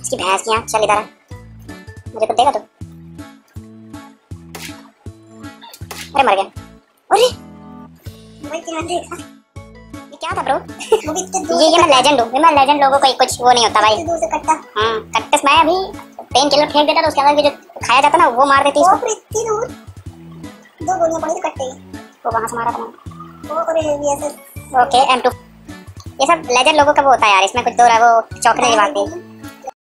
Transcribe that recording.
इसकी भैंस की। चल इधर आ, मुझे कुछ देगा तू? अरे मर गया। अरे भाई क्या देखा? ये क्या था ब्रो? ये मैं लेजेंड हूँ। मैं लेजेंड लोगों को कुछ वो नहीं होता भाई। दूर से कटता। हाँ कट्टस मैं अभी पेन किलर फेंक देता तो उसके अंदर जो खाया जाता ना वो मार देती इसको। इतनी दूर 2 गोलियां पड़ी तो कट गई। वो वहां से मारा था वो और ये ओके M2। ये सब लेजेंड लोगों का वो होता है यार, इसमें कुछ तो वो चौंकने की बात नहीं।